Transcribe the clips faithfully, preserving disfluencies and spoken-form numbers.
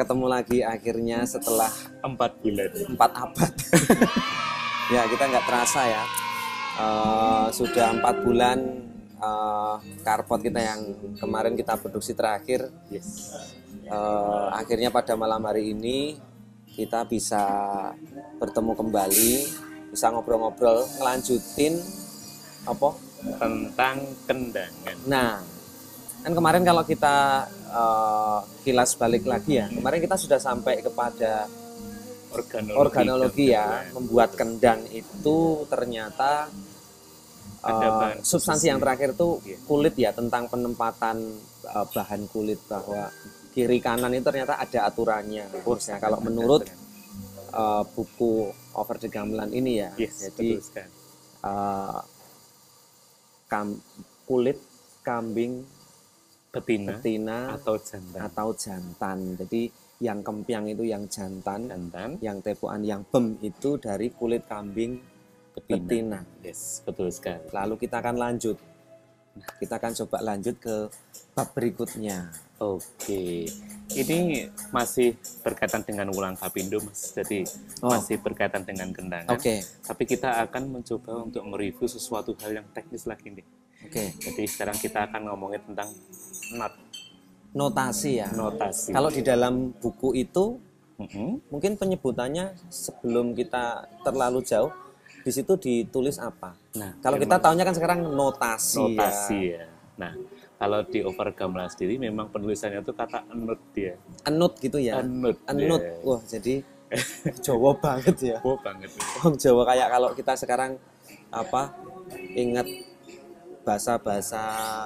ketemu lagi akhirnya setelah empat bulan, empat abad. Ya, kita nggak terasa ya. Uh, sudah empat bulan uh, Carport kita yang kemarin kita produksi terakhir. Yes. Uh, akhirnya pada malam hari ini kita bisa bertemu kembali, bisa ngobrol-ngobrol, ngelanjutin apa? Tentang kendangan. Nah, kan kemarin kalau kita uh, kilas balik lagi ya, kemarin kita sudah sampai kepada organologi, organologi ya, membuat kendang itu ternyata uh, substansi yang terakhir itu kulit ya, tentang penempatan uh, bahan kulit, bahwa kiri kanan itu ternyata ada aturannya. Khususnya kalau menurut uh, buku Over the Gamelan ini ya, yes, jadi uh, kam, kulit kambing betina, betina atau jantan. atau jantan. Jadi yang kempiang itu yang jantan, jantan. Yang tepuan, yang bem itu dari kulit kambing betina. betina. Yes, betul sekali. Lalu kita akan lanjut. Kita akan coba lanjut ke bab berikutnya. Oke, ini masih berkaitan dengan ulang kapindo, Mas. Jadi oh. masih berkaitan dengan kendangan. Oke. Tapi kita akan mencoba untuk mereview sesuatu hal yang teknis lagi nih. Oke. Jadi sekarang kita akan ngomongin tentang not. Notasi ya. Notasi. Kalau di dalam buku itu, mm-hmm. mungkin penyebutannya sebelum kita terlalu jauh, di situ ditulis apa? Nah, kalau kita tahunya kan sekarang notasi. Notasi ya. ya. Nah, kalau di Over Gamelan sendiri memang penulisannya itu kata enut dia. Enut gitu ya. Enut. Enut. Ya. Wah, jadi Jawa banget ya. Jawa banget. Wong Jawa kayak kalau kita sekarang apa? Ingat bahasa-bahasa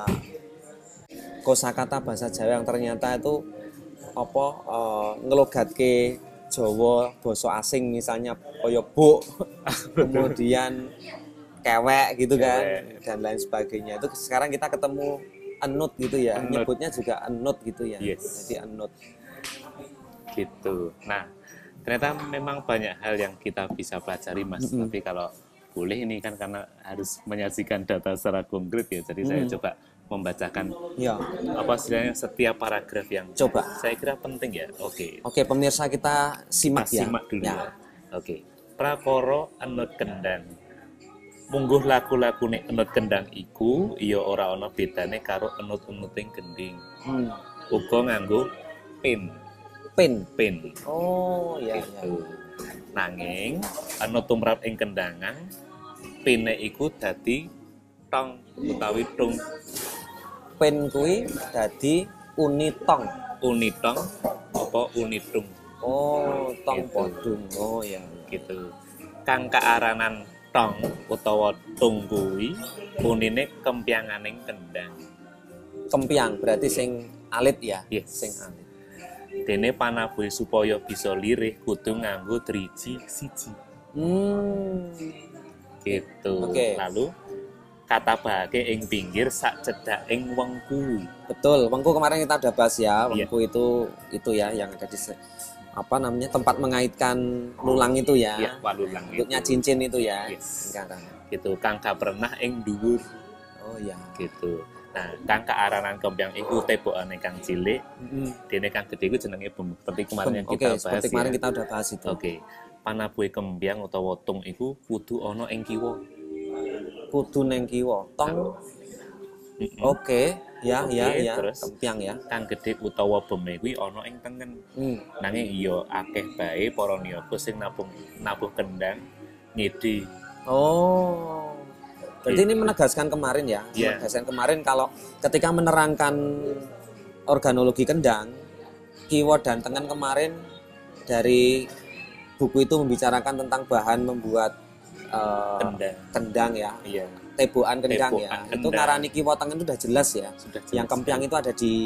kosakata bahasa Jawa yang ternyata itu apa uh, ngelogatke Jawa basa asing, misalnya koyo buk, kemudian kewek gitu kan, kewek. Dan lain sebagainya. Itu sekarang kita ketemu enut gitu ya, enut. Nyebutnya juga enut gitu ya. Yes. Jadi enut. Gitu. Nah, ternyata memang banyak hal yang kita bisa pelajari, Mas. Mm-hmm. Tapi kalau boleh ini kan karena harus menyajikan data secara konkret ya. Jadi mm. saya coba membacakan ya. apa istilahnya setiap paragraf yang coba saya kira penting ya. Oke. Oke, pemirsa kita simak ya. Simak dulu ya. ya. Oke. Prakara enut kendang. Mungguh laku-lakune enut kendang iku ya ora ana bedane karo enut-enuting gending. Hmm. Uga nganggo pin. Pin. Pin. Oh, iya gitu. Ya. Nanging enut tumrap ing kendangan pine iku dadi tong utawi tung. Pin kuwi dadi unitong. Unitong apa unitung? Oh, tong gitu. Podung. Oh ya, gitu. Kang kaaranan tong utawa tung kuwi unine kempyanganing kendang. Kempyang berarti sing alit ya? Yes. Sing alit. Dene panabuhe supaya bisa lirih kudu nganggo driji siji. Hmm. Gitu. Okay. Lalu kata bahake ing pinggir sak cedhaking wengku. Betul, wengku kemarin kita udah bahas ya. Wengku yeah. itu itu ya yang ada di apa namanya tempat mengaitkan lulang itu ya. Iya, walulang. Bentuknya cincin itu ya. Yes. Sekarang. Gitu, kang pernah ing dhuwur. Oh ya. Gitu. Nah, kang kaaranan kempyang iku tebokane kang cilik. Heeh. Dene kang gedhe iku jenenge bem. Seperti kemarin yang okay, kita bahas. Seperti ya. kemarin kita udah bahas itu. Oke. Okay. Panabuhe kempyang utawa tung iku kudu ana ing kiwa. Kudu neng kiwa. Tong. Mm-hmm. Oke, okay. ya okay, ya ya. Terus kempyang ya. Kang gedhe utawa beme kuwi ana ing tengen. Hmm. Nanging iya akeh bae para niaga sing nabung nabuh kendang ngidi. Oh. Berarti gitu. Ini menegaskan kemarin ya. Yeah. Menegaskan kemarin kalau ketika menerangkan organologi kendang, kiwa dan tengen kemarin dari buku itu membicarakan tentang bahan membuat uh, kendang. kendang ya. Iya. Tebokan kendang Tebokan ya. kendang. Itu ngarani kiwa tengen itu sudah jelas ya. Sudah jelas, yang kempyang ya. itu ada di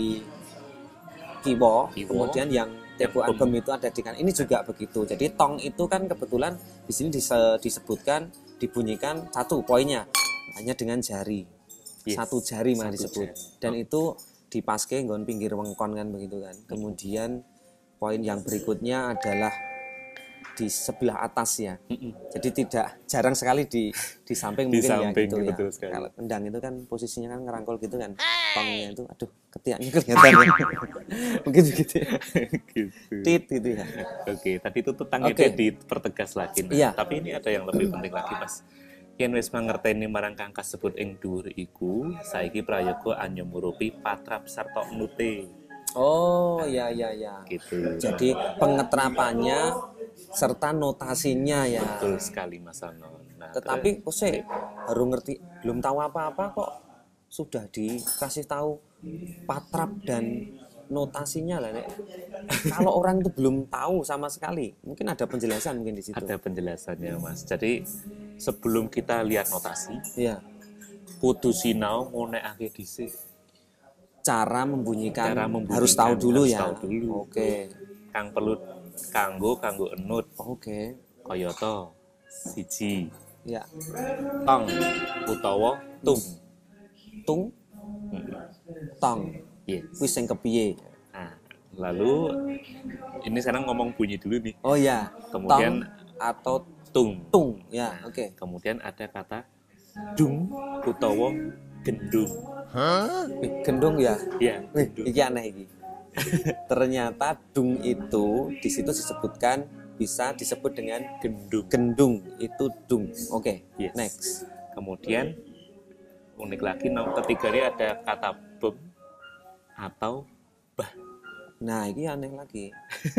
kiwa, kiwa. kemudian yang tebokan bem itu ada di kan. Ini juga begitu. Jadi tong itu kan kebetulan di sini dise- disebutkan dibunyikan satu poinnya hanya dengan jari. Yes. Satu jari malah disebut. Jari. Dan oh. itu dipaske nggon pinggir wengkon kan begitu kan. Kemudian poin yang berikutnya adalah di sebelah atas ya. Mm-mm. Jadi tidak jarang sekali di di samping Di mungkin samping, ya gitu betul ya. sekali. Kalau kendang itu kan posisinya kan ngerangkul gitu kan. Tongnya itu aduh ketiaknya kelihatan ya. Mungkin begitu ya. Gitu. Tit gitu ya. Oke, tadi itu tentang Oke. itu dipertegas lagi. Nah, Iya. tapi ini ada yang lebih penting lagi, Mas. Yen wis mangerteni marang kang kasebut ing dhuwur iku, saiki prayoga anyumurupi patrap sarta nute. Oh, ya ya ya. Gitu. Jadi pengeterapannya serta notasinya ya. Betul sekali Mas Anon. Nah, Tetapi kok sih baru ngerti, belum tahu apa-apa kok sudah dikasih tahu patrap dan notasinya lah, Nek. Kalau orang itu belum tahu sama sekali, mungkin ada penjelasan mungkin di situ. ada penjelasannya Mas. Jadi sebelum kita lihat notasi, Iya. kudu sinau ngonekake dhisik. Cara membunyikan, Cara membunyikan, harus tahu dulu harus ya. tahu dulu. Oke. Kang perlu kanggo kanggo enut Oke. kayata siji Ya. tong utawa tung. Tung, Hmm. tong. Yes. Wis sing kepiye? Nah, lalu ini sekarang ngomong bunyi dulu nih. Oh ya. Kemudian Tong atau tung. tung. Ya, Nah, oke. Kemudian ada kata dung utawa gendung. Wih, gendong ya. Ya, Wih, gendung. iki aneh iki. Ternyata dung itu di situ disebutkan bisa disebut dengan Gendung. gendung, itu dung. Oke. Yes. Next. Kemudian unik lagi nom ketiga ini ada kata bem atau bah. Nah, ini aneh lagi.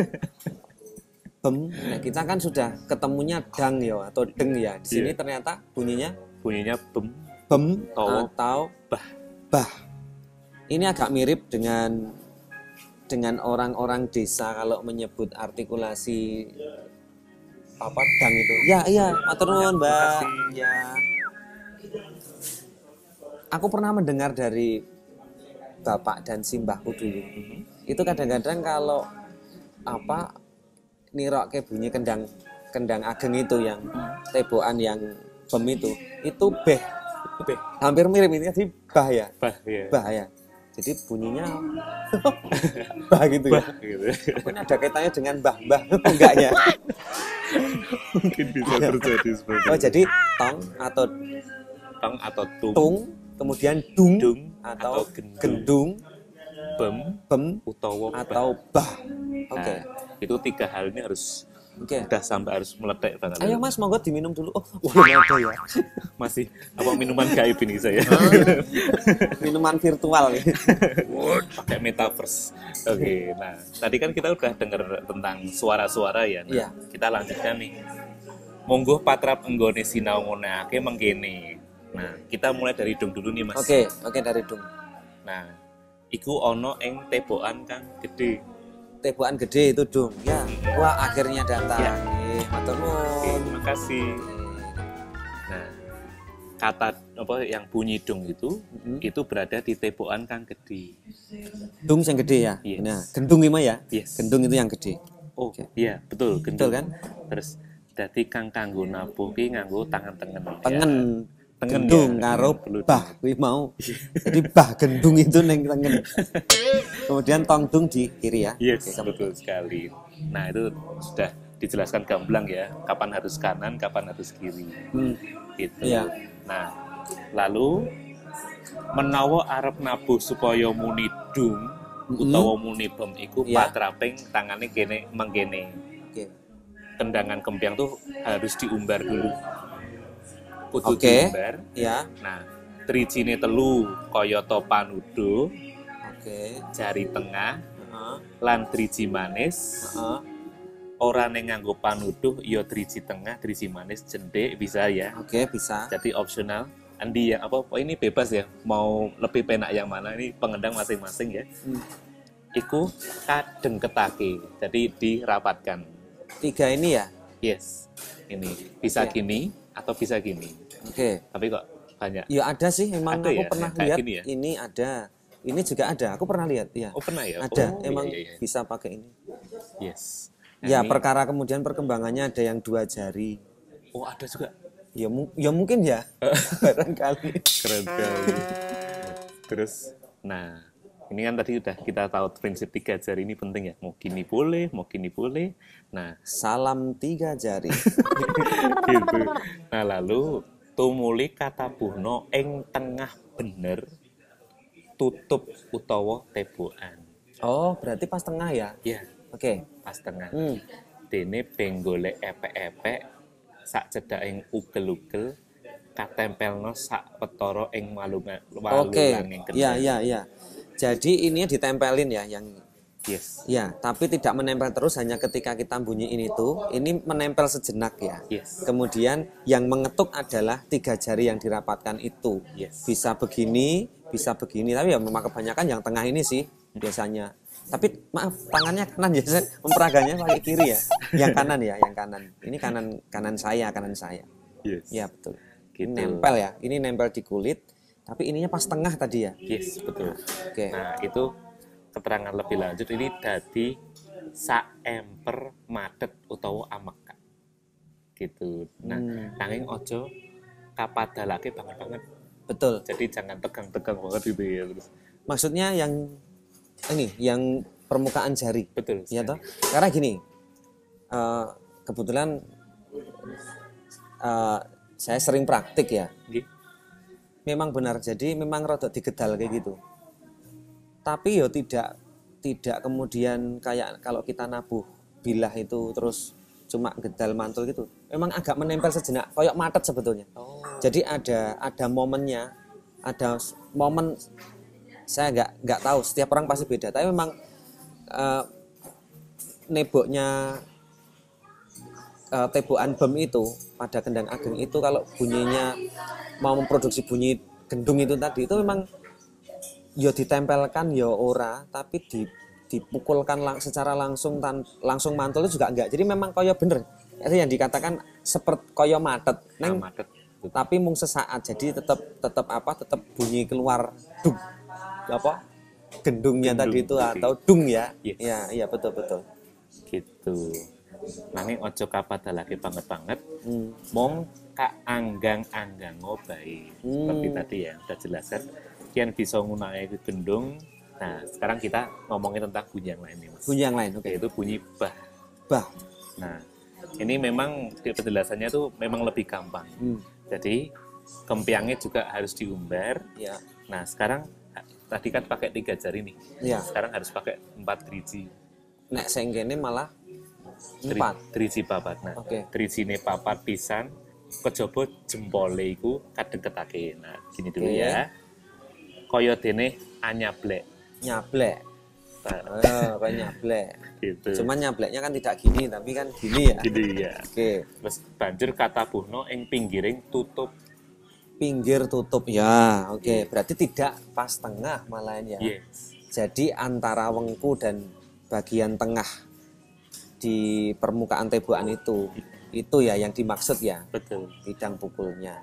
Bem, nah kita kan sudah ketemunya dang ya atau deng ya. Di sini Iya. ternyata bunyinya Bunyinya bem bem Atau atau bah. bah. Ini agak mirip dengan dengan orang-orang desa kalau menyebut artikulasi apa dang itu. Ya, iya, matur nuwun, Mbak. makasih. Ya. Aku pernah mendengar dari bapak dan simbahku dulu. Itu kadang-kadang kalau apa nirokke bunyi kendang kendang ageng itu yang tebokan yang bem itu, itu beh. Beh. Hampir mirip ini jadi bah ya. Bah ya. Bah ya. Jadi bunyinya bah gitu ya. Bah gitu. Mungkin ada kaitannya dengan bah-bah enggak ya? Mungkin bisa terjadi seperti Oh, itu. jadi tong atau Tong atau tung, tung, kemudian dung, dung atau, atau gendung, gendung, bem bem utawa bah. atau bah. Oke. Nah, itu tiga hal ini harus Oke. udah sampai harus meletek banget. Ayo Mas, monggo diminum dulu. Oh, belum ada ya. Masih apa minuman gaib ini saya? Minuman virtual nih. Pakai metaverse. Oke, nah tadi kan kita udah dengar tentang suara-suara ya. Nah, Iya. kita lanjutkan nih. Monggo patrap enggone sinau ngonekake mengkene. Nah, kita mulai dari dung dulu nih, Mas. Oke, oke dari dung. Nah, iku ono ing tebokan kang gede. Tebokan gede itu dung. Ya, wah akhirnya datang. Ya. Nggih, matur Oke, nuwun. terima kasih. Nah, kata apa yang bunyi dung itu Mhm. itu berada di tebokan kang gede. Dung yang gede ya. Yes. Nah, gendung ini ya. Yes. Gendung itu yang gede. Oh, Oke. iya, betul, gendung. Betul kan? Terus dadi kang kanggo nabuh ki nganggo tangan tengen. Tengen. Tengen Gendung ya, karo perlu bah kuwi mau. Jadi bah gendung itu neng tengen. Kemudian tong dung di kiri ya. Yes, Oke, betul sekali. Nah, itu sudah dijelaskan gamblang ya, kapan harus kanan, kapan harus kiri. Hmm. Gitu. Iya. Nah, lalu menawa arep nabuh supaya muni dung Mm-mm. utawa muni bem iku Iya. patraping tangane kene mengkene. Oke. Tendangan kempiang tuh harus diumbar dulu. Kudu Oke. diumbar. Ya. Nah, trijine telu kayata panuduh, Oke. jari tengah Heeh. lan driji manis. Heeh. Ora ning nganggo panuduh ya driji tengah, driji manis, jendhek bisa ya. Oke, bisa. Jadi opsional. Andi yang apa? Oh, ini bebas ya. Mau lebih penak yang mana? Ini pengendang masing-masing ya. Hmm. Iku kadeng ketake. Jadi dirapatkan. Tiga ini ya. Yes. Ini bisa Oke. gini atau bisa gini. Oke. Tapi kok banyak. Ya ada sih, emang Ada aku ya, pernah kayak lihat gini ya? ini ada. Ini juga ada. Aku pernah lihat ya. Oh, pernah ya? Ada, Oh, emang iya, iya, iya. bisa pakai ini. Yes. Nah, Ya, ini- perkara kemudian perkembangannya ada yang dua jari. Oh, ada juga. Ya, mu- ya mungkin ya. Barangkali. Keren sekali. Terus, nah, ini kan tadi udah kita tahu prinsip tiga jari ini penting ya. Mau gini boleh, mau gini boleh. Nah, salam tiga jari. gitu. Nah, lalu tumuli kata buhno ing tengah bener tutup utawa tebokan. Oh, berarti pas tengah ya? Ya, Oke. Okay. pas tengah. Hmm. Dene benggole epek-epek sak cedhaking ugel-ugel katempelno sak petara ing walungan walungane kendang. Iya, iya, iya. Jadi ini ditempelin ya yang yes. Ya, tapi tidak menempel terus, hanya ketika kita bunyiin itu, ini menempel sejenak ya. Yes. Kemudian yang mengetuk adalah tiga jari yang dirapatkan itu. Yes. Bisa begini, bisa begini, tapi ya memang kebanyakan yang tengah ini sih biasanya. Tapi maaf, tangannya kanan ya, saya memperaganya pakai kiri ya. Yang kanan ya, yang kanan. Ini kanan kanan saya, kanan saya. Yes. Ya betul. Gitu. Ini nempel ya, ini nempel di kulit, tapi ininya pas tengah tadi ya. Yes, betul. Nah, oke. Okay. Nah, itu keterangan lebih lanjut ini dadi saemper madet utawa ameka. Gitu. Nah, hmm. nanging ojo kapadalake banget-banget. Betul. Jadi jangan tegang-tegang banget gitu ya terus. Maksudnya yang ini, yang permukaan jari. Betul. Ya toh? Karena gini, uh, kebetulan uh, saya sering praktik ya. Gitu. Memang benar, jadi memang rada digedal kayak gitu. Tapi ya tidak tidak kemudian kayak kalau kita nabuh bilah itu terus cuma gedal mantul gitu. Memang agak menempel sejenak, kayak matet sebetulnya. Oh. Jadi ada ada momennya, ada momen, saya nggak nggak tahu, setiap orang pasti beda. Tapi memang uh, neboknya uh, tebokan bem itu pada kendang ageng itu kalau bunyinya mau memproduksi bunyi gendung itu tadi itu memang ya ditempelkan ya ora, tapi di, dipukulkan lang, secara langsung tan, langsung mantul itu juga enggak. Jadi memang koyo bener. Itu yang dikatakan seperti koyo matet. Neng, nah, matet. Tapi mung sesaat. Jadi tetap tetap apa? Tetap bunyi keluar dung. Apa? Gendungnya gendung tadi itu atau dung ya. Yes. Ya, iya betul betul. Gitu. Nanging ojo kapadalake banget-banget. Hmm. Mong kaanggang-anggang ngobae. Hmm. Seperti tadi ya, udah jelaskan. Kian bisa nggunakake gendung. Nah, sekarang kita ngomongin tentang bunyi yang lain nih, Mas. Bunyi yang lain, oke. Okay. Yaitu bunyi bah. Bah. Nah, ini memang penjelasannya tuh memang lebih gampang. Hmm. Jadi, kempiangnya juga harus diumbar. Ya. Nah, sekarang tadi kan pakai tiga jari nih. Ya. Sekarang harus pakai empat driji. Nek sing kene malah empat driji papat. Nah, okay. Drijine papat pisan kejaba jempole iku kadeketake. Nah, gini dulu okay. ya. Kaya dene anyablek. Nyablek. Oh, kayak nyablek. Gitu. Cuman nyableknya kan tidak gini, tapi kan gini ya. Gini ya. Oke. Okay. Terus banjur kata buhno ing pinggiring tutup. Pinggir tutup ya. Oke, okay. Berarti tidak pas tengah malahnya. Yes. Jadi antara wengku dan bagian tengah di permukaan tebokan itu, itu ya yang dimaksud ya. Betul. Bidang pukulnya.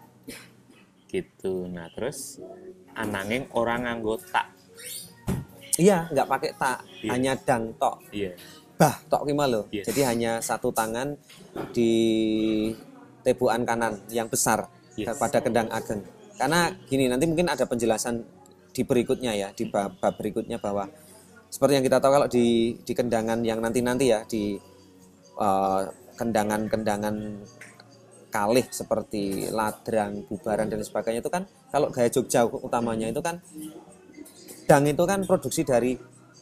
Gitu. Nah, terus ananging orang nganggo tak. Iya, nggak pakai tak, yeah. Hanya dang tok. Iya. Yeah. Bah tok gimana loh. Yeah. Jadi hanya satu tangan di tebokan kanan yang besar, yes. Pada kendang ageng. Karena gini, nanti mungkin ada penjelasan di berikutnya ya, di bab, bab berikutnya bahwa seperti yang kita tahu kalau di di kendangan yang nanti-nanti ya, di uh, kendangan-kendangan kalih seperti ladrang, bubaran dan sebagainya itu kan kalau gaya Jogja utamanya itu kan dang itu kan produksi dari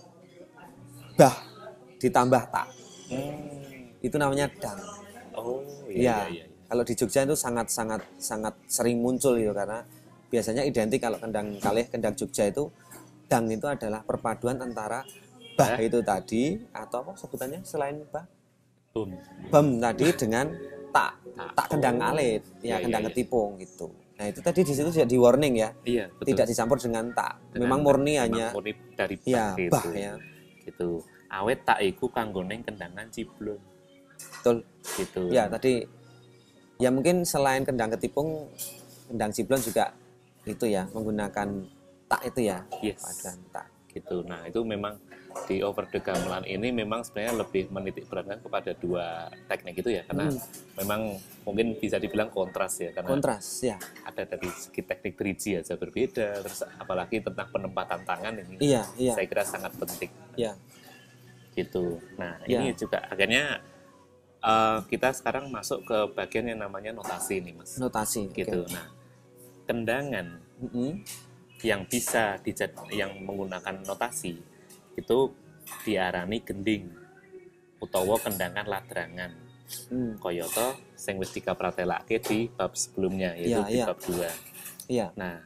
bah ditambah tak. Hmm. Itu namanya dang. Oh iya, ya, iya, iya. Kalau di Jogja itu sangat sangat sangat sering muncul itu karena biasanya identik kalau kendang kalih, kendang Jogja itu dang itu adalah perpaduan antara bah eh? itu tadi atau apa sebutannya selain bah? Bum. Bem tadi dengan tak, tak, tak kendang alit, ya, ya kendang ya, ketipung ya. Gitu. Nah itu tadi di situ sudah di warning ya, iya, betul. Tidak dicampur dengan tak. Dengan memang murni memang hanya murni dari bah, ya, gitu. bah ya. Gitu. Awet tak iku kanggoning kendangan ciblon. Betul. Gitu. Ya tadi ya mungkin selain kendang ketipung, kendang ciblon juga itu ya menggunakan tak itu ya. Yes. Paduan tak. Gitu. Nah itu memang di overdue gamelan ini memang sebenarnya lebih menitik beratkan kepada dua teknik itu ya, karena hmm. memang mungkin bisa dibilang kontras ya, karena kontras ya, ada dari segi teknik driji aja berbeda, terus apalagi tentang penempatan tangan ini, iya, iya. saya kira sangat penting. Iya. Gitu. Nah ya. ini juga akhirnya uh, kita sekarang masuk ke bagian yang namanya notasi nih mas. Notasi. Gitu. Okay. Nah kendangan mm-hmm. yang bisa dijad yang menggunakan notasi itu diarani gending utawa kendangan ladrangan. Hmm. Kayata sing wis dikapratelake di bab sebelumnya yaitu ya, di ya. bab dua. Ya. Nah,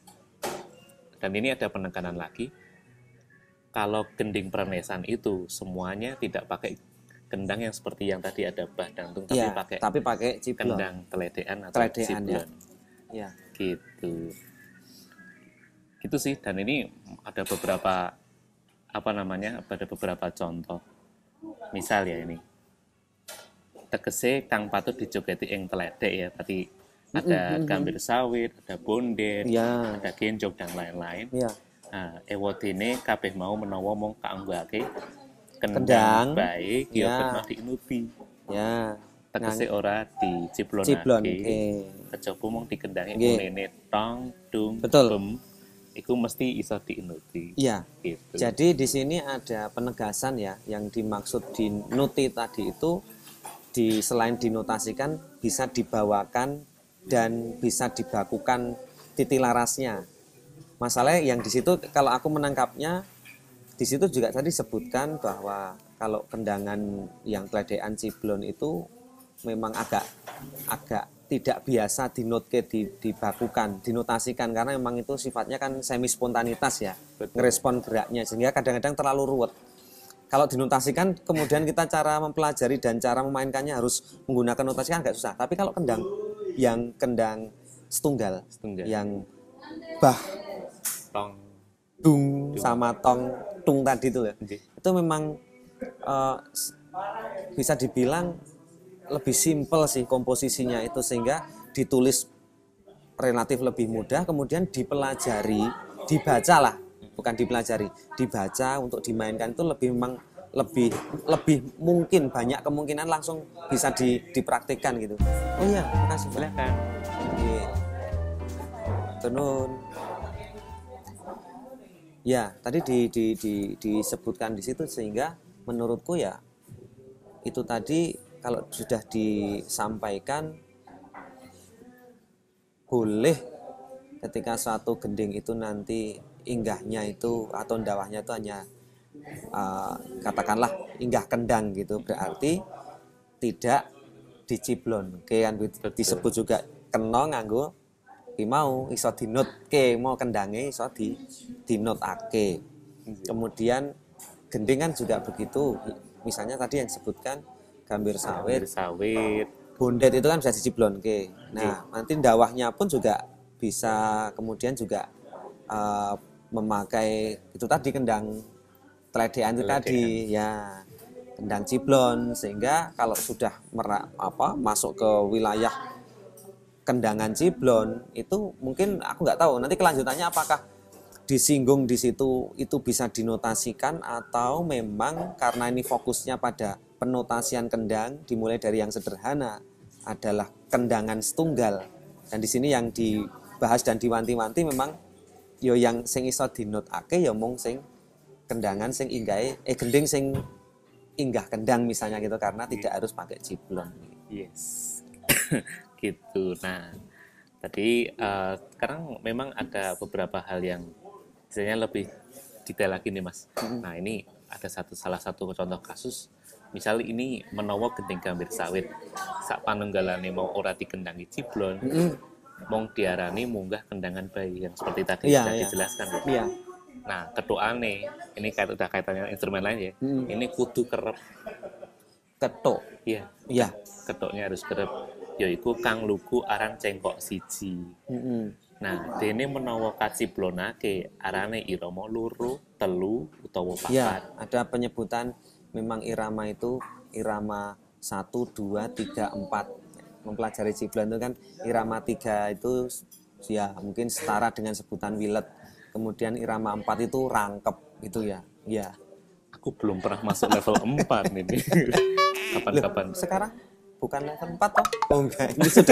dan ini ada penekanan lagi. Kalau gending pranesan itu semuanya tidak pakai kendang yang seperti yang tadi ada bah dantung, tapi ya, pakai tapi pakai ciblon. Kendang teledean atau teledean, ciblon. Ya. Ya. Gitu. Gitu sih, dan ini ada beberapa apa namanya, ada beberapa contoh. Misal ya ini. Tegese kang patut dijogeti ing teledek ya, berarti ada mm-hmm. gambir sawit, ada bondet, ya. ada genjog dan lain-lain. Ya. Nah, ewodene kabeh mau menawa mong kaanggake kendang, kendang baik ya kena diinuti. Ya. Tegese ora diciplonake. Ciplonake. Kejaba mong dikendangi ngene tong dung betul. Bem, itu mesti iso diinuti. Iya. Gitu. Jadi di sini ada penegasan ya, yang dimaksud dinuti tadi itu di selain dinotasikan bisa dibawakan dan bisa dibakukan titilarasnya. Masalahnya yang di situ kalau aku menangkapnya di situ juga tadi sebutkan bahwa kalau kendangan yang teledean ciblon itu memang agak agak tidak biasa dinotke, dibakukan, dinotasikan karena memang itu sifatnya kan semi spontanitas ya, betul. Ngerespon geraknya sehingga kadang-kadang terlalu ruwet. Kalau dinotasikan kemudian kita cara mempelajari dan cara memainkannya harus menggunakan notasi kan agak susah. Tapi kalau kendang yang kendang setunggal, setunggal. Yang bah, tong, dung, dung. Sama tong, tung tadi itu ya, okay. Itu memang uh, bisa dibilang lebih simpel sih komposisinya itu sehingga ditulis relatif lebih mudah, kemudian dipelajari, dibaca lah, bukan dipelajari, dibaca untuk dimainkan itu lebih memang lebih lebih mungkin banyak kemungkinan langsung bisa di, dipraktikkan gitu. Oh iya, makasih silakan. Iya. Tenun. Ya, tadi di, di, di, disebutkan di situ sehingga menurutku ya itu tadi kalau sudah disampaikan boleh ketika suatu gending itu nanti inggahnya itu atau ndawahnya itu hanya uh, katakanlah inggah kendang gitu, berarti tidak diciblon. Oke kan disebut juga kena nganggo ki mau iso dinutke, mau kendange iso di dinutake. Kemudian gending kan juga begitu. Misalnya tadi yang disebutkan gambir sawit, gambir sawit, bondet itu kan bisa diciblonke. Nah, okay. Nanti dawahnya pun juga bisa kemudian juga uh, memakai itu tadi kendang teledean itu tadi ya, kendang ciblon sehingga kalau sudah merak apa masuk ke wilayah kendangan ciblon itu mungkin aku nggak tahu nanti kelanjutannya apakah disinggung di situ itu bisa dinotasikan atau memang karena ini fokusnya pada penotasian kendang dimulai dari yang sederhana adalah kendangan setunggal dan di sini yang dibahas dan diwanti-wanti memang yo yang sing iso dinotake ya mung sing kendangan sing inggahe eh gending sing inggah kendang misalnya gitu karena yes. Tidak harus pakai ciblon. Yes. Gitu. Nah, tadi uh, sekarang memang ada beberapa hal yang misalnya lebih detail lagi nih Mas. Mm-hmm. Nah, ini ada satu salah satu contoh kasus. Misal ini menawa gending gambir sawit sak panunggalane mau ora dikendangi ciblon mm-hmm. mong diarani munggah kendangan bayi yang seperti tadi yeah, sudah yeah. dijelaskan ya. Yeah. Nah, ketuane ini kayak udah kaitannya instrumen lain ya. Mm-hmm. Ini kudu kerep ketuk. Iya. Iya. Ketuknya harus kerep yaiku kang lugu aran cengkok siji. Mm-hmm. Nah, dene menawa kaciblonake arane irama loro, telu utawa papat. Ya, ada penyebutan memang irama itu irama satu, dua, tiga, empat. Mempelajari ciblon itu kan irama tiga itu ya mungkin setara dengan sebutan wilet. Kemudian irama empat itu rangkep gitu ya. Ya. aku belum pernah masuk level empat nih. Kapan-kapan. Sekarang bukan level empat toh? Oh enggak, ini sudah.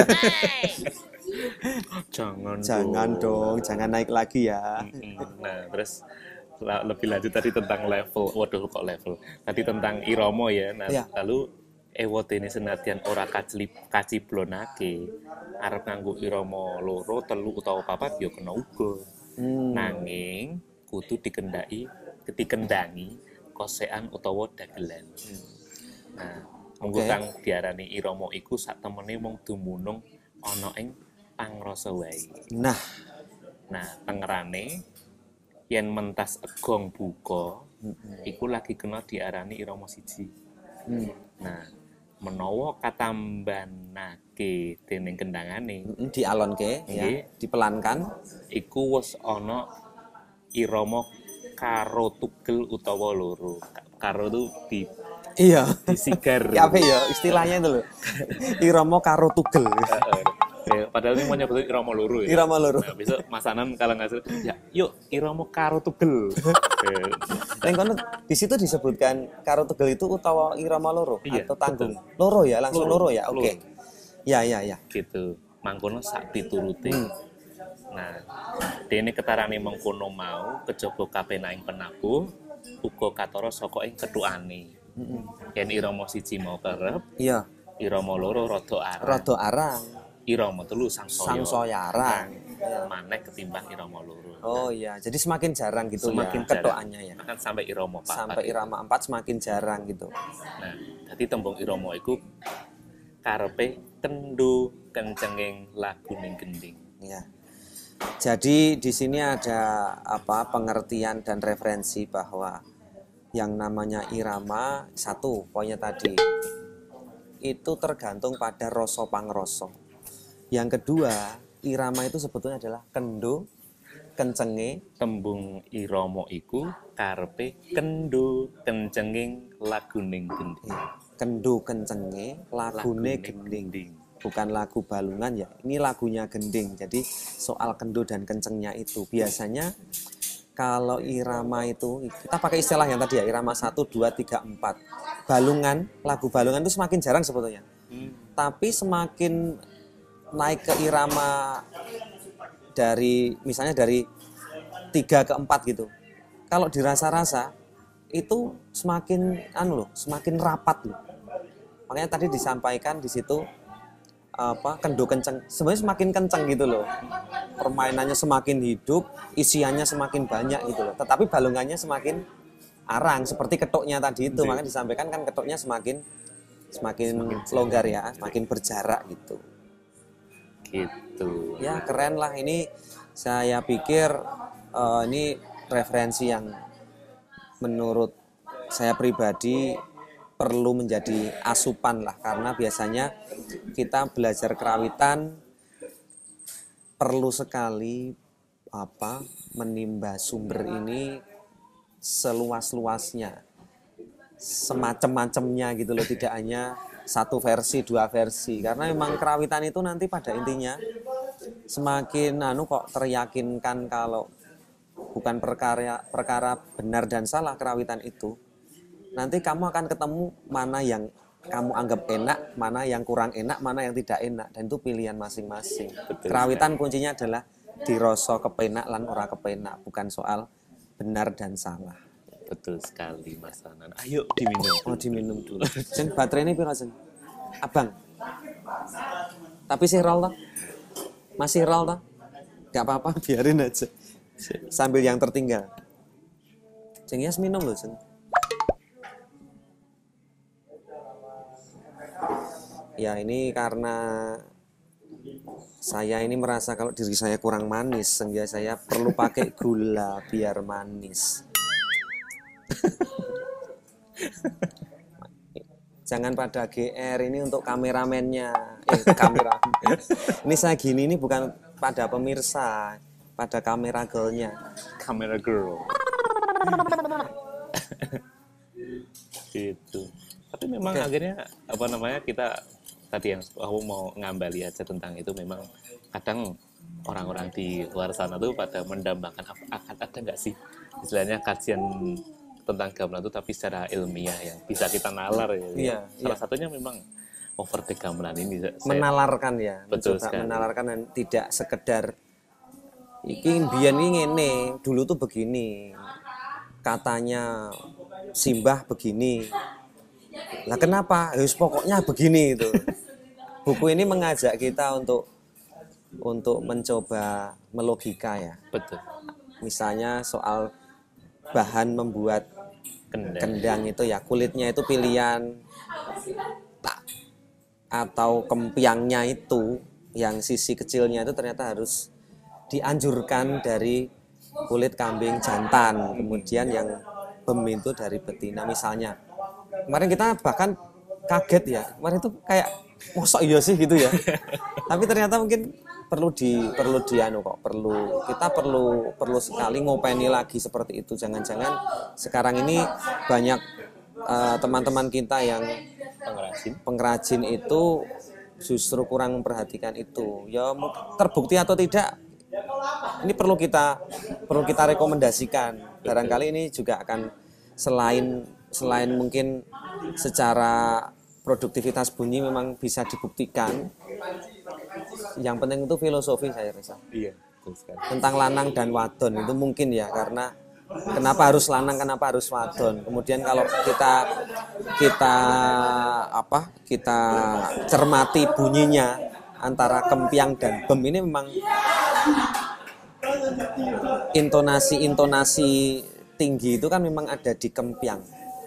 Jangan, Jangan dong. dong, jangan naik lagi ya. Nah, terus lebih lanjut tadi tentang level, waduh kok level. Tadi tentang irama ya. Nah, ya. Lalu ewotene senadyan ora kaclip kaciblonake, arep nganggo irama loro, telu utawa papat ya kena uga. Hmm. Nanging kudu dikendaki, dikendangi kosekan utawa dagelan. Hmm. Nah, monggo okay. Kang diarani irama iku sak temene mung dumunung ana ing pangrasa wae. Nah, nah tengerane yen mentas egong buka, mm-hmm. iku lagi kena diarani irama siji. Mm. Nah, menawa katambanake dening kendangane, mm-hmm. dialonke, ya, dipelankan, iku wis ana irama karo tugel utawa loro. Karo itu di iya, disigar. Ya apa ya istilahnya itu loh. Irama karo tugel. Ya, padahal ini mau nyebutin irama loro ya. Irama loro. Nah, besok Mas Anam kalau nggak salah, ya yuk irama karo tugel. Neng kono di situ disebutkan karo tugel itu utawa irama loro iya, atau tanggung. Betul. Loro ya, langsung loro, loro ya. Oke. Okay. Ya, ya, ya. Gitu. Mangkono sak pituruté. Hmm. Nah, dene ketarane mengkono mau kejaba kapenaing penabuh uga katara saka ing kethukane. Heeh. Yen irama siji mau kerep, iya. Irama loro rada arang. Rada arang. Irama telu sangsaya. Sangsaya arang. Nah, maneh ketimbang irama loro. Oh iya, jadi semakin jarang gitu semakin ya kethokannya ya. Kan sampai irama papat. Sampai irama empat semakin jarang gitu. Nah, dadi tembung irama iku karepe kendho kencenging laguning gending. Iya. Jadi di sini ada apa pengertian dan referensi bahwa yang namanya irama satu poinnya tadi itu tergantung pada rasa pangrasa. Yang kedua, irama itu sebetulnya adalah kendho kencenge. Tembung irama iku karepe kendho kencenging laguning gending. Kendho kencenge lagune gending. Bukan lagu balungan ya, ini lagunya gending. Jadi soal kendho dan kencengnya itu biasanya kalau irama itu kita pakai istilah yang tadi ya, irama satu, dua, tiga, empat. Balungan, lagu balungan itu semakin jarang sebetulnya. Hmm. Tapi semakin naik ke irama dari misalnya dari tiga ke empat gitu. Kalau dirasa-rasa itu semakin anu loh, semakin rapat loh. Makanya tadi disampaikan di situ apa kendho kenceng, sebenarnya semakin kenceng gitu loh. Permainannya semakin hidup, isiannya semakin banyak gitu loh. Tetapi balungannya semakin arang seperti ketuknya tadi itu. Makanya disampaikan kan ketuknya semakin semakin, semakin longgar ya, semakin berjarak gitu. Gitu. Ya keren lah ini. Saya pikir uh, ini referensi yang menurut saya pribadi perlu menjadi asupan lah, karena biasanya kita belajar kerawitan perlu sekali apa menimba sumber ini seluas-luasnya, semacam-macamnya gitu loh, tidak hanya satu versi, dua versi, karena memang kerawitan itu nanti pada intinya semakin anu kok teryakinkan kalau bukan perkara perkara benar dan salah kerawitan itu. Nanti kamu akan ketemu mana yang kamu anggap enak, mana yang kurang enak, mana yang tidak enak, dan itu pilihan masing-masing. Betul, kerawitan kuncinya adalah dirasa kepenak lan ora kepenak, bukan soal benar dan salah. Betul sekali Mas Anan. Ayo diminum. Oh diminum dulu. Jen baterai ini piro Jen? Abang. Tapi sih roll toh? Masih roll toh? Gak apa-apa, biarin aja. Sambil yang tertinggal. Jen Yas minum loh Jen. Ya ini karena saya ini merasa kalau diri saya kurang manis, sehingga saya perlu pakai gula biar manis. Jangan pada G R, ini untuk kameramennya. Eh kamera. Ini saya gini ini bukan pada pemirsa, pada kamera girlnya. Kamera girl. Gitu. Tapi memang okay. Akhirnya apa namanya kita tadi yang aku mau ngambali aja tentang itu, memang kadang orang-orang di luar sana tuh pada mendambakan akan ada nggak sih istilahnya kajian tentang gamelan itu tapi secara ilmiah yang bisa kita nalar ya. Iya, Salah iya. satunya memang overtake gamelan ini. Saya, Menalarkan ya, Betul mencoba sekali. menalarkan dan tidak sekedar iki mbiyen iki ngene, dulu tuh begini. Katanya Simbah begini. Lah kenapa? Ya pokoknya begini itu. Buku ini mengajak kita untuk untuk mencoba melogika ya. Betul. Misalnya soal bahan membuat Kendang. kendang itu ya kulitnya itu pilihan tak atau kempiangnya itu yang sisi kecilnya itu ternyata harus dianjurkan dari kulit kambing jantan, kemudian yang bem itu dari betina misalnya. Kemarin kita bahkan kaget ya, kemarin itu kayak mosok iya sih gitu ya. Tapi ternyata mungkin perlu di perlu dianu kok, perlu kita perlu perlu sekali ngopeni lagi seperti itu. Jangan-jangan sekarang ini banyak uh, teman-teman kita yang Pengrajin. pengrajin itu justru kurang memperhatikan itu. Ya terbukti atau tidak, ini perlu kita perlu kita rekomendasikan. Barangkali ini juga akan selain selain mungkin secara produktivitas bunyi memang bisa dibuktikan. Yang penting itu filosofi saya rasa. Iya, betul sekali. Tentang lanang dan wadon itu mungkin ya, karena kenapa harus lanang, kenapa harus wadon. Kemudian kalau kita kita apa? Kita cermati bunyinya antara kempiang dan bem ini memang intonasi-intonasi tinggi itu kan memang ada di kempiang.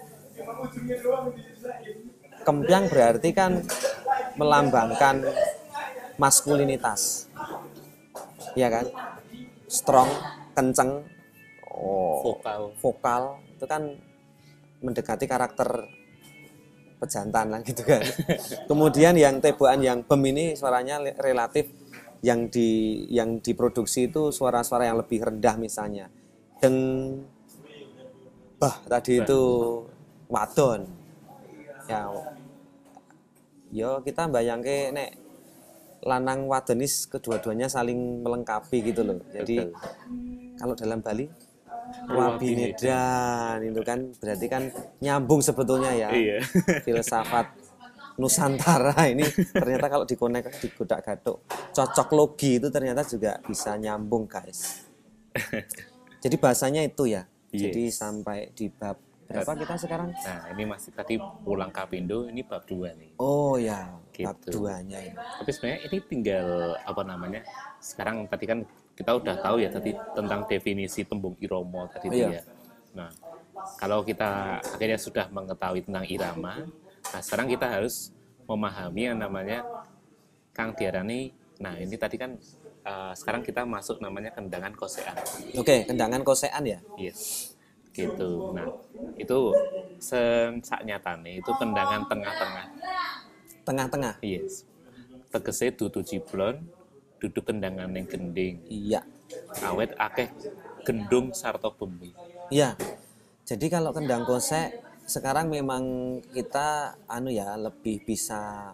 Kempiang berarti kan melambangkan maskulinitas. Ya kan? Strong, kenceng, oh, Vokal. vokal itu kan mendekati karakter pejantan lah gitu kan. Kemudian yang tebokan yang bem ini suaranya relatif yang di yang diproduksi itu suara-suara yang lebih rendah misalnya. Deng bah tadi itu wadon. Ya. Yo kita bayangke nek lanang wadonis kedua-duanya saling melengkapi gitu loh. Jadi Betul. kalau dalam Bali Wabinedan itu kan berarti kan nyambung sebetulnya ya. Iya. Filsafat Nusantara ini ternyata kalau dikonek di godak gaduk cocok logi itu ternyata juga bisa nyambung guys. Jadi bahasanya itu ya. Yes. Jadi sampai di bab berapa kita sekarang? Nah, ini masih tadi pulang Kapindo, ini bab dua nih. Oh ya, bab Gitu. duanya ini. Tapi sebenarnya ini tinggal apa namanya? Sekarang tadi kan kita udah tahu ya tadi tentang definisi tembung iromo tadi itu Iya. ya. Nah, kalau kita akhirnya sudah mengetahui tentang irama, nah sekarang kita harus memahami yang namanya Kang diarani. Nah, ini tadi kan uh, sekarang kita masuk namanya kendangan kosean. Oke, kendangan kosean ya. Yes. Gitu. Nah, itu sensaknyatane itu kendangan tengah-tengah. Tengah-tengah. Yes. Tegese dudu ciblon, duduk kendangan yang gending. Iya. Awet akeh gendung sarta bumi. Iya. Jadi kalau kendang kosek sekarang memang kita anu ya lebih bisa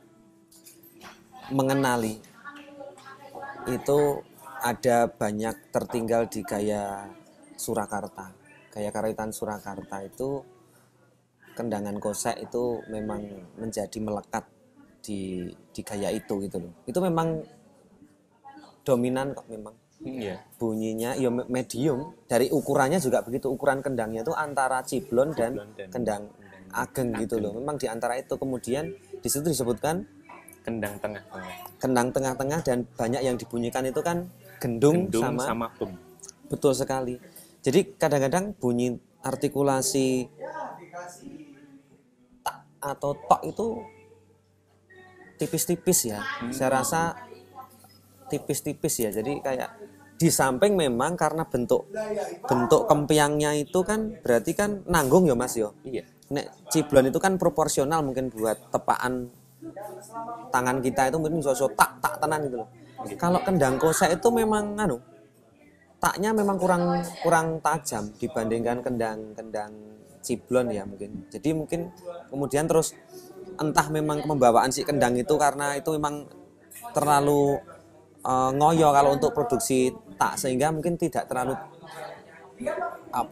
mengenali itu ada banyak tertinggal di gaya Surakarta. Gaya karawitan Surakarta itu kendangan kosek itu memang menjadi melekat di di gaya itu gitu loh. Itu memang dominan kok memang. Iya. Bunyinya ya medium, dari ukurannya juga begitu, ukuran kendangnya itu antara ciblon dan, Ciblon dan kendang ageng gitu loh. Memang di antara itu kemudian di situ disebutkan Kendang tengah-tengah. kendang tengah-tengah dan banyak yang dibunyikan itu kan gendung, Gendung sama, sama bem. betul sekali. Jadi kadang-kadang bunyi artikulasi tak atau tok itu tipis-tipis ya. Hmm. Saya rasa tipis-tipis ya. Jadi kayak di samping memang karena bentuk bentuk kempiangnya itu kan berarti kan nanggung ya Mas yo. Iya. Nek ciblon itu kan proporsional mungkin buat tepaan tangan kita itu mungkin sosok tak tak tenan gitu loh. Gitu. Kalau kendang kosek itu memang anu taknya memang kurang kurang tajam dibandingkan kendang-kendang ciblon ya mungkin. Jadi mungkin kemudian terus entah memang pembawaan si kendang itu karena itu memang terlalu uh, ngoyo kalau untuk produksi tak sehingga mungkin tidak terlalu apa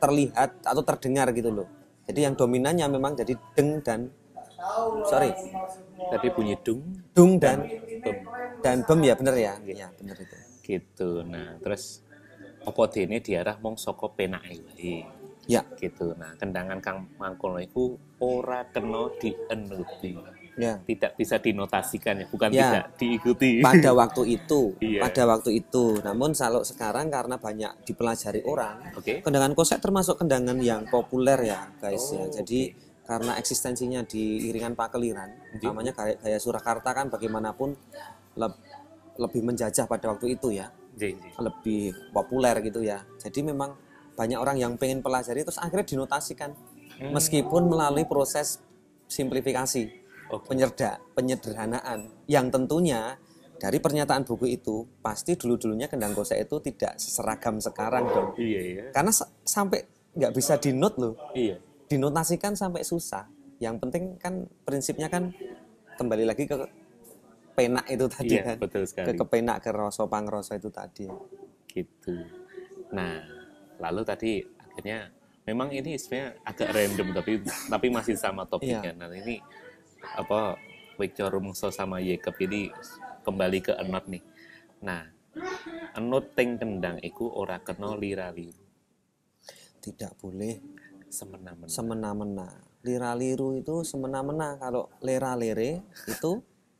terlihat atau terdengar gitu loh. Jadi yang dominannya memang jadi deng dan sorry tadi bunyi dung dung dan bem dan bem ya bener ya. Ya bener itu. gitu. Nah terus apa dene diarah mong saka penake wae. Ya. Gitu. Nah, kendangan Kang Mangkono itu ora kena dienuti. Ya. Tidak bisa dinotasikan ya, bukan ya. tidak diikuti. Pada waktu itu, iya. pada waktu itu. Namun kalau sekarang karena banyak dipelajari orang, okay. kendangan kosek termasuk kendangan yang populer ya, guys oh, ya. Jadi okay. karena eksistensinya di iringan pakeliran, okay. namanya gaya, gaya Surakarta kan bagaimanapun le- lebih menjajah pada waktu itu ya. Okay, okay. Lebih populer gitu ya. Jadi memang banyak orang yang pengen pelajari terus akhirnya dinotasikan hmm. meskipun melalui proses simplifikasi okay. penyerda, penyederhanaan yang tentunya dari pernyataan buku itu pasti dulu-dulunya kendang kosek itu tidak seragam sekarang dong iya, iya. karena sampai nggak bisa dinot loh iya. dinotasikan sampai susah. Yang penting kan prinsipnya kan kembali lagi ke penak itu tadi iya, kan betul sekali. ke kepenak ke rasa pangrasa itu tadi gitu. Nah lalu tadi akhirnya memang ini sebenarnya agak random tapi tapi masih sama topiknya. Iya. Nah ini apa Victor Rumongso sama Jacob ini kembali ke enot nih. Nah enot teng kendang iku ora kena lira-liru. Tidak boleh semena-mena. Semena-mena. Lira-liru itu semena-mena. Kalau lera-lere itu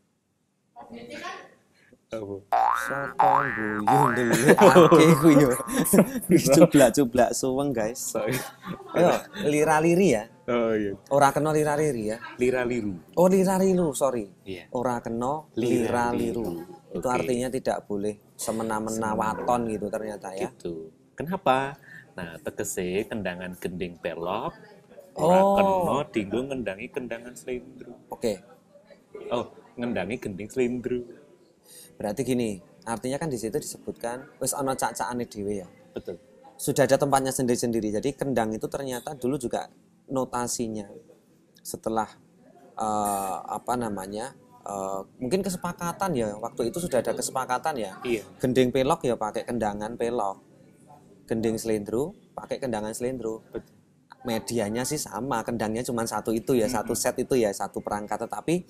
sapa guyu ndelik ake guyu. Cublak-cublak suweng guys. Ayo, lira-liri ya. Oh iya. Ora kena lira-liri ya. Lira-liru. Oh, lira-liru, sorry. Iya. Ora kena lira-liru. Itu okay. Artinya tidak boleh semena-mena waton gitu ternyata ya. Gitu. Kenapa? Nah, tegese kendangan gending pelok ora oh. kena dinggo ngendangi kendangan slendro. Oke. Okay. Oh, ngendangi gending slendro. Berarti gini, artinya kan di situ disebutkan wis ana cak-cakane dhewe ya. Betul. Sudah ada tempatnya sendiri-sendiri. Jadi kendang itu ternyata dulu juga notasinya setelah uh, apa namanya? Uh, mungkin kesepakatan ya. Waktu itu sudah ada kesepakatan ya. Iya. Gending pelok ya pakai kendangan pelok. Gending slendro pakai kendangan slendro. Betul. Medianya sih sama, kendangnya cuma satu itu ya, hmm. satu set itu ya, satu perangkat, tetapi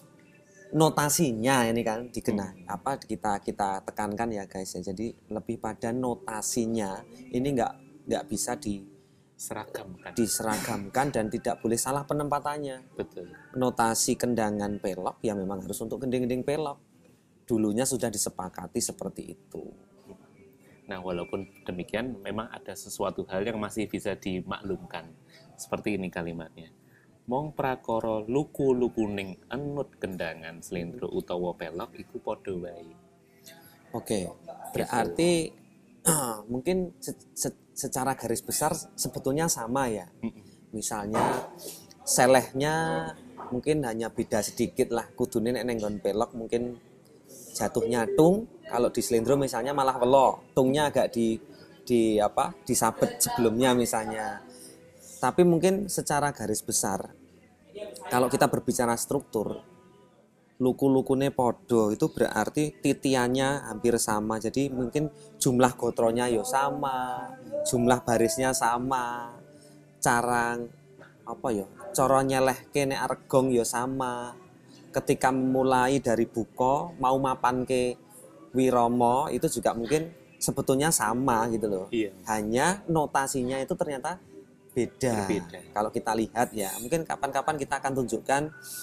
notasinya ini kan dikenal hmm. apa kita kita tekankan ya guys ya. Jadi lebih pada notasinya ini nggak nggak bisa diseragamkan diseragamkan dan tidak boleh salah penempatannya. Betul. Notasi kendangan pelok ya memang harus untuk gending-gending pelok. Dulunya sudah disepakati seperti itu. Nah walaupun demikian memang ada sesuatu hal yang masih bisa dimaklumkan. Seperti ini kalimatnya. Mong prakara luku-lukuning enut kendangan slendro utawa pelok iku padha wae. Oke, berarti gitu. Mungkin se- se- secara garis besar sebetulnya sama ya. Misalnya selehnya mungkin hanya beda sedikit lah. Kudune nek nenggon pelok mungkin jatuhnya tung, kalau di slendro misalnya malah welo. Tungnya agak di di apa? disabet sebelumnya misalnya. Tapi mungkin secara garis besar, kalau kita berbicara struktur, luku-lukune podo itu berarti titiannya hampir sama. Jadi mungkin jumlah gotronya yo sama, jumlah barisnya sama, cara apa yo, cara nyelehke nek argong yo sama. Ketika memulai dari buko mau mapan ke wiromo itu juga mungkin sebetulnya sama gitu loh. Iya. Hanya notasinya itu ternyata beda. Berbeda. Kalau kita lihat ya, mungkin kapan-kapan kita akan tunjukkan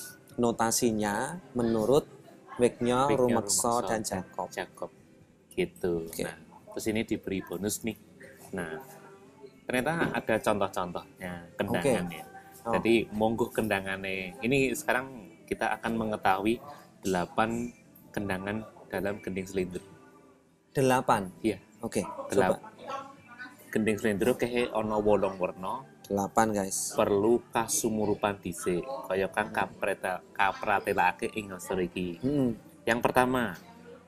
notasinya menurut Wignya, Rumekso dan Jacob. Jacob. Gitu. Okay. Nah, terus ini diberi bonus nih. Nah, ternyata ada contoh-contohnya kendangannya. Okay. Oh. Jadi monggo kendangannya. Ini sekarang kita akan mengetahui delapan kendangan dalam gending slendro. Delapan? Iya. Oke, okay, coba. Gending slendro kehe ana wolong werna. Delapan guys. Perlu kasumurupan dhisik. Kaya kang kapreta kapratelake ing ngasor iki. Hmm. Yang pertama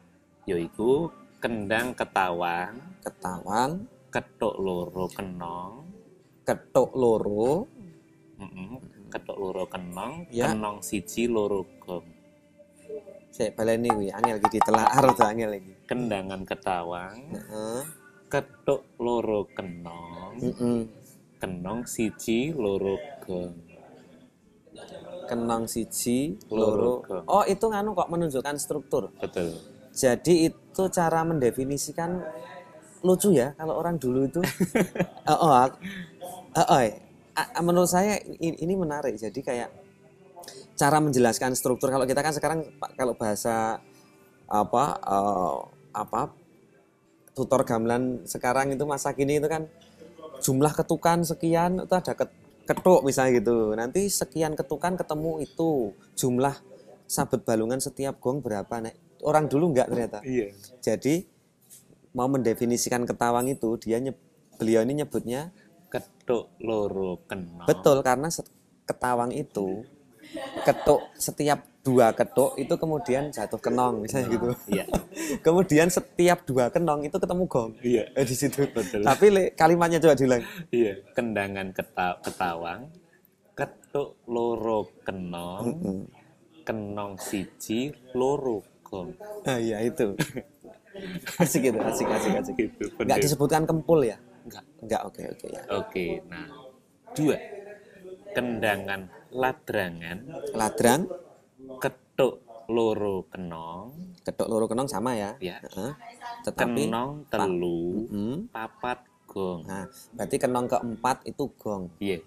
yaiku kendang ketawang, ketawang, ketuk loro kenong, ketuk loro, heeh, ketuk loro kenong, ya. Kenong siji loro gong. Sik baleni kuwi angel iki ditelaar to angel iki. Kendangan ketawang, heeh. Ketuk loro kenong, heeh. Kenong siji loro gong. Kenong siji Loro loro. gong. Oh, itu nganu kok menunjukkan struktur. Betul. Jadi itu cara mendefinisikan lucu ya kalau orang dulu itu. oh, oh, oh, oh, menurut saya ini, ini menarik. Jadi kayak cara menjelaskan struktur. Kalau kita kan sekarang kalau bahasa apa uh, apa tutor gamelan sekarang itu masa kini itu kan jumlah ketukan sekian itu ada ketuk misalnya gitu. Nanti sekian ketukan ketemu itu jumlah sabet balungan setiap gong berapa nek. Orang dulu enggak ternyata. Iya. Jadi mau mendefinisikan ketawang itu dia nyeb, beliau ini nyebutnya ketuk loro kenong. Betul, karena ketawang itu ketuk setiap dua ketuk itu kemudian jatuh kenong misalnya gitu. Iya. Kemudian setiap dua kenong itu ketemu gong. Iya. Eh, di situ. Betul. Tapi le, kalimatnya coba diulang. Iya. Kendangan keta, ketawang ketuk loro kenong. Mm-hmm. Kenong siji loro gong. Ah iya itu. Asik gitu, asik asik asik. Gitu, enggak disebutkan kempul ya? Enggak. Enggak, oke oke ya. Oke, nah. Dua. Kendangan ladrangan. Ladrang ketuk loro kenong. Ketuk loro kenong sama ya? Ya. Uh-huh. Tetapi kenong telu pa- uh-huh. papat gong. Nah, berarti kenong keempat itu gong. Yes.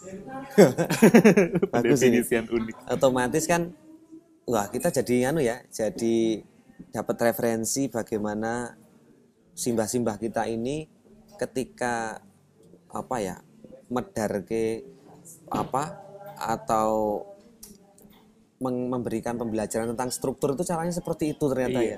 Bagus ini. Definisian unik. Otomatis kan wah, kita jadi anu ya, jadi dapat referensi bagaimana simbah-simbah kita ini ketika apa ya, medarke apa atau memberikan pembelajaran tentang struktur itu caranya seperti itu ternyata. Iya. Ya.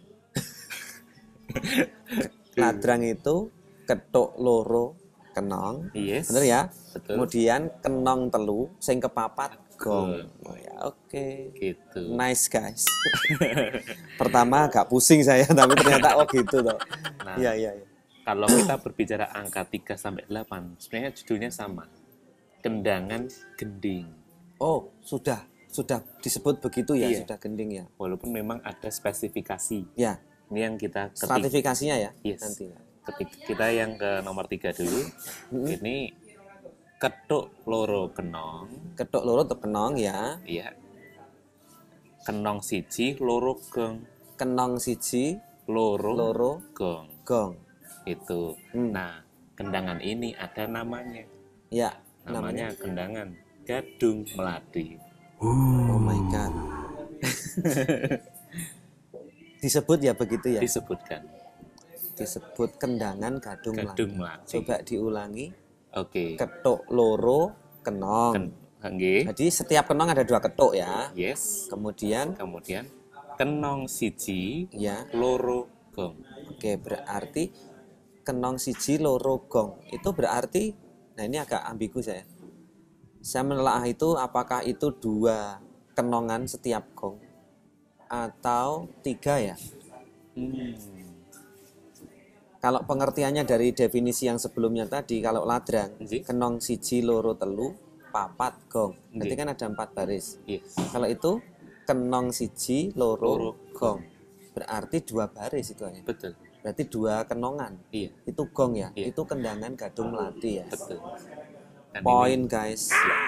Ladrang itu ketuk loro kenong. Yes. Bener ya? Betul. Kemudian kenong telu sing kepapat gong. Oh ya, oke. Okay. Gitu. Nice guys. Pertama agak pusing saya tapi ternyata oh gitu toh. Nah, iya iya iya. Kalau kita berbicara angka tiga sampai delapan, sebenarnya judulnya sama. Kendangan gending. Oh, sudah sudah disebut begitu ya, iya. Sudah gending ya. Walaupun memang ada spesifikasi. Ya. Ini yang kita ketik, stratifikasinya ya. Yes. Nanti. Ketik, kita yang ke nomor tiga dulu. Mm-hmm. Ini ketuk loro kenong. Ketuk loro tetap kenong ya. Iya. Kenong siji loro gong. Kenong siji loro loro gong. Gong. Itu. Hmm. Nah, kendangan ini ada namanya. Ya. Namanya, namanya kendangan Gadung Melati. Oh my god. Disebut ya begitu ya? Disebutkan. Disebut kendangan Gadung, Gadung Melati. Coba diulangi. Oke. Okay. Ketuk loro kenong. Ken okay. Jadi setiap kenong ada dua ketuk ya. Yes. Kemudian kemudian kenong siji ya. Loro gong. Oke, berarti kenong siji loro gong. Itu berarti nah ini agak ambigu saya. Saya menelaah itu apakah itu dua kenongan setiap gong atau tiga ya? Hmm. Kalau pengertiannya dari definisi yang sebelumnya tadi, kalau ladrang, Nji? Kenong siji loro telu papat gong. Berarti kan ada empat baris. Yes. Kalau itu kenong siji loro, loro gong. Berarti dua baris itu hanya. Betul. Berarti dua kenongan. Iya. Itu gong ya. Iya. Itu kendangan Gadung Melati ya. Betul. Poin guys.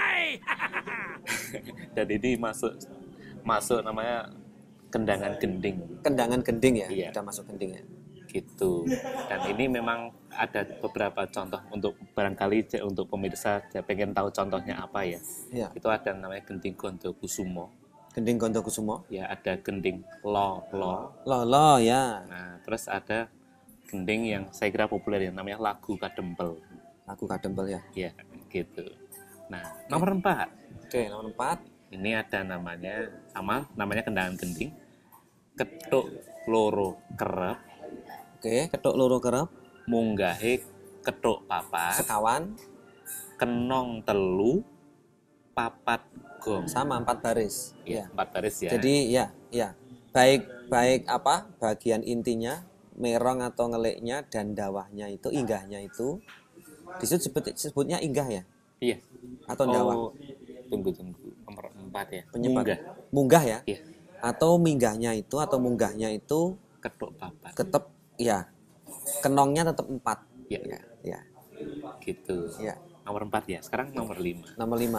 Dan ini masuk masuk namanya kendangan gending. Kendangan gending ya. Iya. Sudah masuk gending ya. Gitu. Dan ini memang ada beberapa contoh untuk barangkali untuk pemirsa pengen tahu contohnya apa ya. Iya. Itu ada namanya gending Gondokusumo. Gending Gondokusumo? Ya, ada gending lo lo. Lo lo ya. Nah, terus ada gending yang saya kira populer yang namanya lagu kadempel. Lagu kadempel ya. Ya, gitu. Nah, okay. Nomor empat. Oke, okay, nomor empat. Ini ada namanya sama, namanya kendangan gending. Ketuk loro kerep. Oke, okay, ketuk loro kerep. Munggahe ketuk papat. Sekawan. Kenong telu papat gong. Sama empat baris. Ya, ya. Empat baris ya. Jadi ya, ya. Baik baik apa? Bagian intinya, merong atau ngeliknya dan dawahnya itu, inggahnya itu disebut sebut, sebutnya inggah ya? Iya. Atau dawah? Oh, tunggu tunggu. Nomor empat ya. Penyebab. Munggah. Munggah ya? Iya. Atau minggahnya itu atau munggahnya itu ketuk papat. Tetap ya. Kenongnya tetap empat. Iya. Ya, ya. Gitu. Ya. nomor empat ya. Sekarang nomor lima. Nomor lima.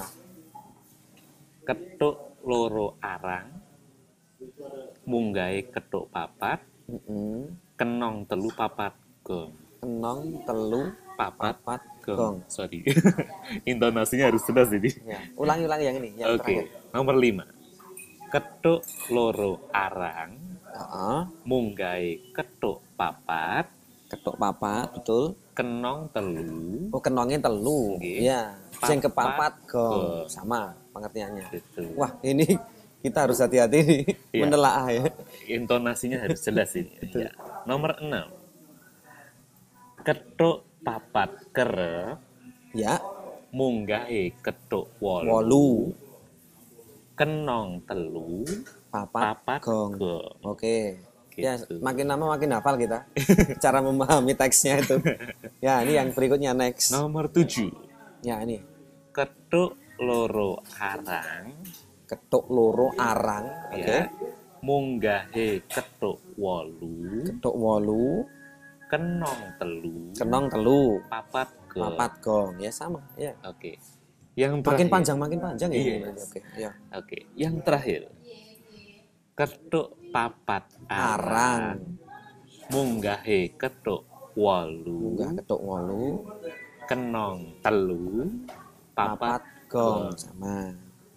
Kethuk loro arang, munggahe kethuk papat, Mm-mm. kenong telu papat gong. Kenong telu Papat papat gong. gong. Sorry. Intonasinya harus jelas ini. Ya, ulangi-ulangi yang ini, yang Oke, terakhir. nomor lima. Kethuk loro arang, Heeh. munggahe kethuk papat, Ketuk papat, betul. kenong telu. Oh, kenongnya telu. Nggih. Ya, sing kepapat Papat gong. gong. Sama pengertiannya. Gitu. Wah, ini kita harus hati-hati nih Iya. menelaah ya. Intonasinya harus jelas ini. Ya. Nomor enam. Kethuk papat kerep, Ya, munggahe kethuk wolu, wolu, kenong telu, papat, papat gong. gong. Oke. Ya, Gitu. makin lama makin hafal kita. Cara memahami teksnya itu. Ya, ini yang berikutnya next. Nomor tujuh. Ya, ini. Kethuk loro arang, Ketuk loro arang, oke. ya, munggahe kethuk wolu, Ketuk wolu, kenong telu, kenong telu, papat gong. papat gong. Ya sama, ya. Oke. Yang Makin terakhir. panjang makin panjang ya. Iya. ini. Oke, ya. Oke. Yang terakhir. Kethuk papat arang, Arang, munggahe kethuk wolu, munggah ketuk wolu, kenong telu, papat papat gong. gong. Sama.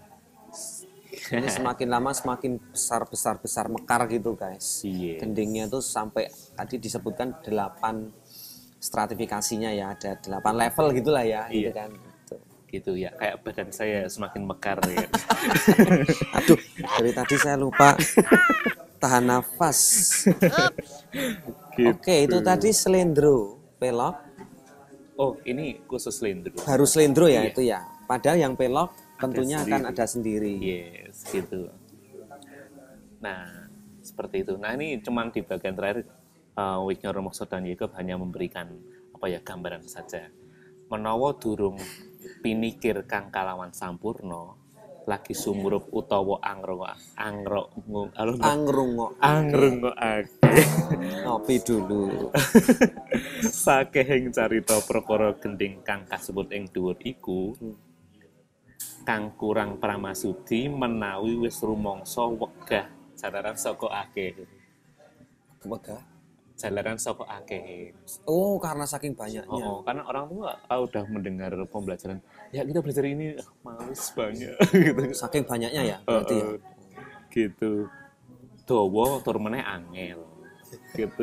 Ini semakin lama semakin besar besar besar mekar gitu guys. Yes. Gendingnya tuh sampai tadi disebutkan delapan stratifikasinya ya, ada delapan level gitulah ya, gitu Iya. kan. Gitu. Gitu ya, kayak badan saya semakin mekar ya. Aduh, dari tadi saya lupa tahan nafas. Gitu. Oke, itu tadi selendro, pelok, Oh, ini khusus lendro. baru selendro ya Iya. itu ya. Padahal yang pelok tentunya sendiri. akan ada sendiri. Yes, gitu. Nah, seperti itu. Nah, ini cuman di bagian terakhir uh, Wignor Mokso dan Jacob hanya memberikan apa ya gambaran saja. Menawa durung pinikir kang kalawan sampurno, lagi sumurup utawa angro angro alun Angrungok, angrungo ake ngopi dulu. sakehing carita perkara gending kang kasebut ing dhuwur iku kang kurang pramasudi menawi wis rumangsa wegah jalaran saka akeh Wegah. jalaran saka akeh. Oh, karena saking banyaknya. Oh, oh, karena orang tua ah, udah mendengar pembelajaran ya kita belajar ini ah, males banyak gitu. Saking banyaknya ya, berarti ya. Oh, oh, gitu dawa tur meneh angel gitu.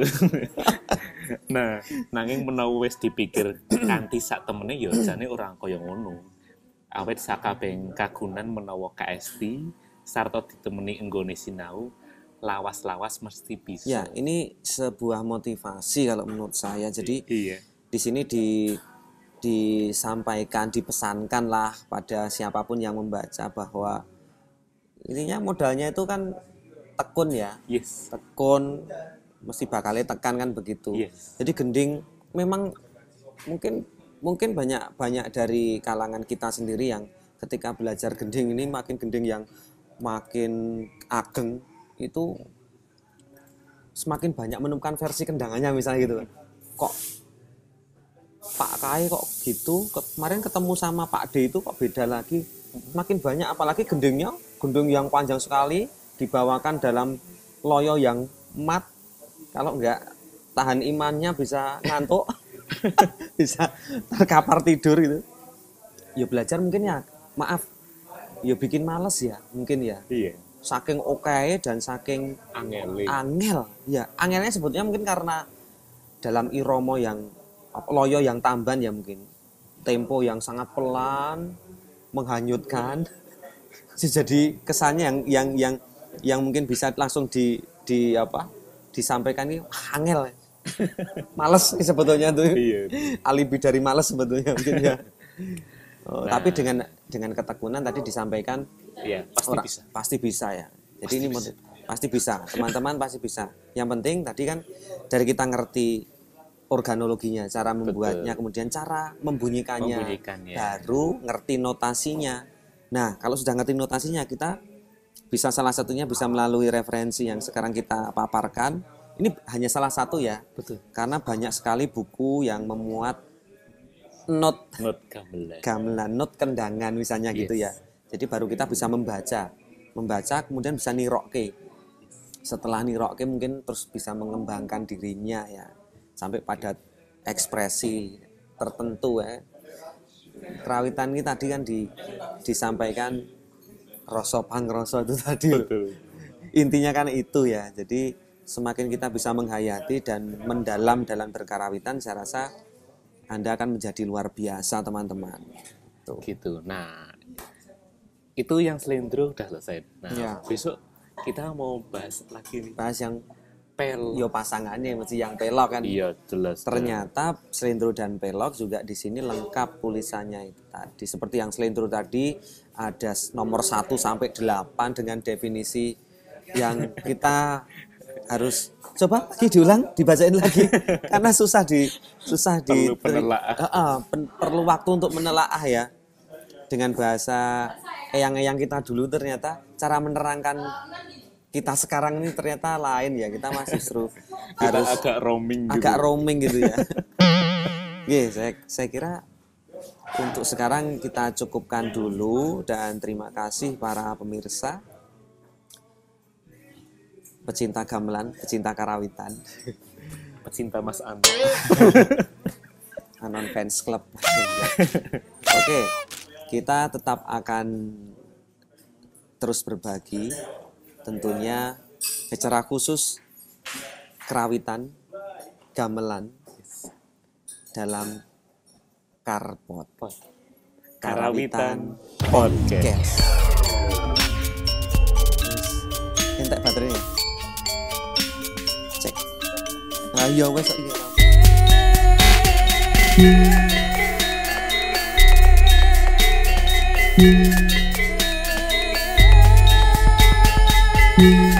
Nah, nanging menawa wis dipikir kanthi sak temene ya jane ora kaya ngono. Awit sakabehing kagunan menawa K S T sarta ditemeni enggone sinau lawas-lawas mesti bisa. Ya, ini sebuah motivasi kalau menurut saya. Jadi Iya. di sini di disampaikan, dipesankan lah pada siapapun yang membaca bahwa intinya modalnya itu kan tekun ya, Yes. tekun mesti bakalnya tekan kan begitu. Yes. Jadi gending memang mungkin mungkin banyak banyak dari kalangan kita sendiri yang ketika belajar gending ini makin gending yang makin ageng itu semakin banyak menemukan versi kendangannya misalnya gitu. Kok Pak Kai kok gitu, kemarin ketemu sama Pak D itu kok beda lagi. Makin banyak apalagi gendingnya, gending yang panjang sekali dibawakan dalam loyo yang mat. Kalau enggak tahan imannya bisa ngantuk, bisa terkapar tidur gitu. Ya belajar mungkin ya, maaf, ya bikin males ya mungkin ya. Iya. Saking oke dan saking Angele. angel, ya angelnya sebetulnya mungkin karena dalam iromo yang loyo yang tamban ya mungkin tempo yang sangat pelan menghanyutkan jadi kesannya yang yang yang yang mungkin bisa langsung di di apa disampaikan ini angel males sebetulnya tuh Iya. alibi dari males sebetulnya mungkin ya. Oh, Nah. tapi dengan dengan ketekunan tadi disampaikan Iya, pasti Ora- bisa. pasti bisa ya. Jadi Pasti ini bisa. motiv- pasti bisa, teman-teman pasti bisa. Yang penting tadi kan dari kita ngerti organologinya, cara membuatnya, kemudian cara membunyikannya, Membunyikannya. baru ngerti notasinya. Nah, kalau sudah ngerti notasinya, kita bisa salah satunya bisa melalui referensi yang sekarang kita paparkan. Ini hanya salah satu ya, Betul. karena banyak sekali buku yang memuat not not gamelan. gamelan, not kendangan misalnya Yes. gitu ya. Jadi baru kita bisa membaca, membaca kemudian bisa nirokke. Setelah nirokke mungkin terus bisa mengembangkan dirinya ya, sampai pada ekspresi tertentu ya. Kerawitan ini tadi kan di, disampaikan rasa pangrasa itu tadi. Betul. Intinya kan itu ya. Jadi semakin kita bisa menghayati dan mendalam dalam berkarawitan, saya rasa Anda akan menjadi luar biasa teman-teman. Tuh. Gitu. Nah, itu yang selendro udah selesai. Nah, Ya. besok kita mau bahas lagi nih. Bahas yang Pel. yo pasangannya mesti yang pelok kan. Iya, jelas. Ternyata selendro dan pelok juga di sini lengkap tulisannya itu tadi. Seperti yang selendro tadi ada nomor satu sampai delapan dengan definisi yang kita harus coba lagi diulang, dibacain lagi karena susah di susah di Perlu penelaah. Uh, uh, pen- perlu waktu untuk menelaah ya. Dengan bahasa eyang-eyang kita dulu ternyata cara menerangkan kita sekarang ini ternyata lain ya. Kita masih seru Kita harus agak roaming gitu. agak roaming gitu ya. Oke, saya saya kira untuk sekarang kita cukupkan dulu dan terima kasih para pemirsa, pecinta gamelan, pecinta karawitan, Pecinta Mas Anto. Anon Fans Club. Oke, kita tetap akan terus berbagi, tentunya secara khusus kerawitan, gamelan dalam Karpot. Karawitan Podcast. Entek baterainya. Cek. Nah, ya wes kok iki.